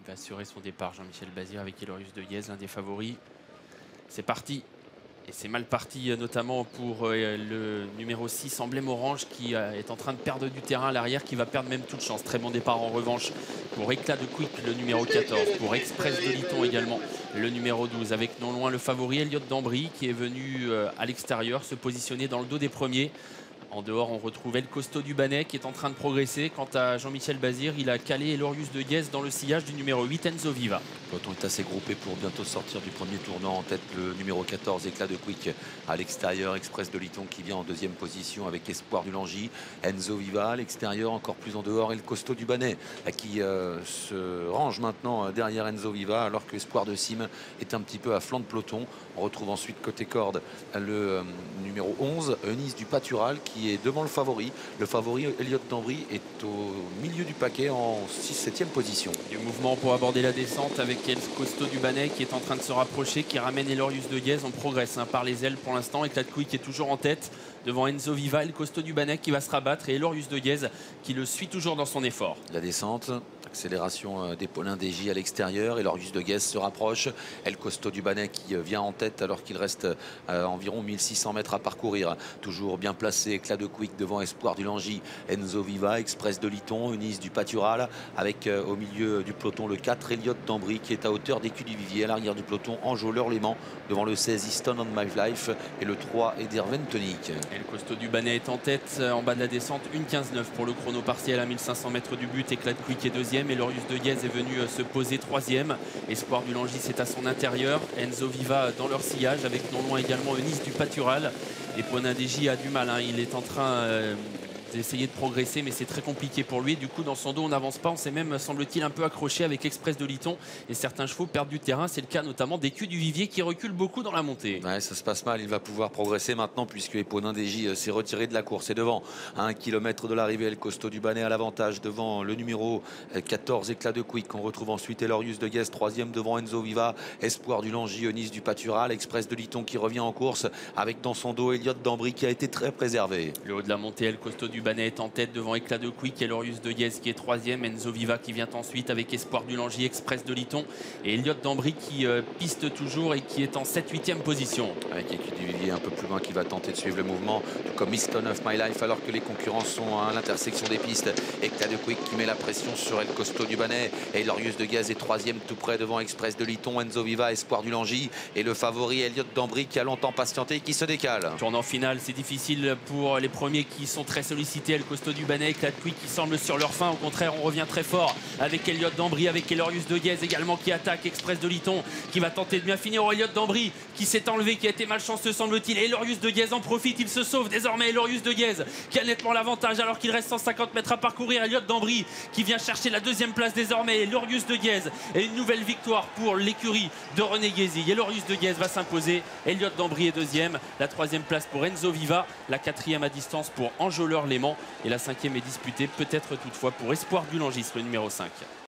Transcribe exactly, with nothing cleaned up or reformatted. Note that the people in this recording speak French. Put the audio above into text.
Il va assurer son départ, Jean-Michel Bazir, avec Elorius de Guèze, l'un des favoris. C'est parti. Et c'est mal parti, notamment pour le numéro six, Emblème Orange, qui est en train de perdre du terrain à l'arrière, qui va perdre même toute chance. Très bon départ en revanche pour Éclat de Quick, le numéro quatorze, pour Express de Liton également, le numéro douze, avec non loin le favori Elliott d'Ambry, qui est venu à l'extérieur se positionner dans le dos des premiers. En dehors, on retrouvait le costaud du Bannet qui est en train de progresser. Quant à Jean-Michel Bazir, il a calé Elorius de Guèze dans le sillage du numéro huit, Enzo Viva. Le peloton est assez groupé pour bientôt sortir du premier tournant. En tête, le numéro quatorze, Éclat de Quick. À l'extérieur, Express de Liton qui vient en deuxième position avec Espoir du Langy. Enzo Viva à l'extérieur, encore plus en dehors. Et le costaud du Bannet qui euh, se range maintenant derrière Enzo Viva, alors que Espoir de Cime est un petit peu à flanc de peloton. On retrouve ensuite côté corde le euh, numéro onze, Eunice du Patural, qui est devant le favori. Le favori Elliott d'Ambry est au milieu du paquet en six septième position. Du mouvement pour aborder la descente avec El Costaud du Bannet qui est en train de se rapprocher, qui ramène Elorius de Guèze. On progresse hein, par les ailes pour l'instant. Éclat de Quick est toujours en tête devant Enzo Viva, El Costaud du Bannet qui va se rabattre et Elorius de Guèze qui le suit toujours dans son effort. La descente, accélération des Paulins D J à l'extérieur. Elorius de Guèze se rapproche. El Costaud du Bannet qui vient en tête alors qu'il reste à environ mille six cents mètres à parcourir. Toujours bien placé, Éclat de Quick devant Espoir du Langy, Enzo Viva, Express de Liton, Eunice du Patural, avec euh, au milieu du peloton le quatre, Elliott d'Ambry qui est à hauteur d'Écu du Vivier. À l'arrière du peloton, Anjo Leurlément devant le seize, Easton on My Life et le trois, Ederven Tonic. Et le costaud du Bannet est en tête en bas de la descente, une quinze neuf pour le chrono partiel à mille cinq cents mètres du but. Éclat de Quick est deuxième, Elorius de Guèze est venu se poser troisième. Espoir du Langy c'est à son intérieur, Enzo Viva dans leur sillage avec non loin également Eunice du Patural. Et Poinin D J a du mal, hein. Il est en train euh, d'essayer de progresser, mais c'est très compliqué pour lui. Du coup, dans son dos, on n'avance pas. On s'est même, semble-t-il, un peu accroché avec Express de Liton. Et certains chevaux perdent du terrain. C'est le cas notamment d'Écu du Vivier qui recule beaucoup dans la montée. Ouais, ça se passe mal. Il va pouvoir progresser maintenant puisque Eponin D J s'est retiré de la course. Et devant, à un kilomètre de l'arrivée, le costaud du Bannet à l'avantage devant le numéro quatorze, Éclat de Quick. On retrouve ensuite Elorius de Guèze, troisième devant Enzo Viva, Espoir du Langy, Eunice du Patural, Express de Liton qui revient en course avec dans son dos Elliott d'Ambry qui a été très préservé. Le haut de la montée, le costaud du Bannet est en tête devant Éclat de Quick, Elorius de Guèze qui est troisième, Enzo Viva qui vient ensuite avec Espoir du Langy, Express de Liton et Elliott d'Ambry qui euh, piste toujours et qui est en sept huitième position. Avec Écu du Vivier un peu plus loin qui va tenter de suivre le mouvement, tout comme Easton of My Life alors que les concurrents sont à l'intersection des pistes. Éclat de Quick qui met la pression sur El Costaud du Bannet et Elorius de Guèze est troisième tout près devant Express de Liton, Enzo Viva, Espoir du Langy et le favori Elliott d'Ambry qui a longtemps patienté et qui se décale. Tournant final, c'est difficile pour les premiers qui sont très sollicités. El Costaud du Bannet, Éclat de Quick qui semble sur leur fin. Au contraire, on revient très fort avec Elliott d'Ambry, avec Elorius de Guèze également qui attaque, Express de Liton qui va tenter de bien finir. Elliott d'Ambry qui s'est enlevé, qui a été malchanceux semble-t-il. Et Elorius de Guèze en profite, il se sauve désormais. Elorius de Guèze qui a nettement l'avantage alors qu'il reste cent cinquante mètres à parcourir. Elliott d'Ambry qui vient chercher la deuxième place désormais. Elorius de Guèze et une nouvelle victoire pour l'écurie de René Guézy. Elorius de Guèze va s'imposer. Elliott d'Ambry est deuxième. La troisième place pour Enzo Viva. La quatrième à distance pour Anjo Leurlément. Et la cinquième est disputée peut-être toutefois pour Espoir du Langy, le numéro cinq.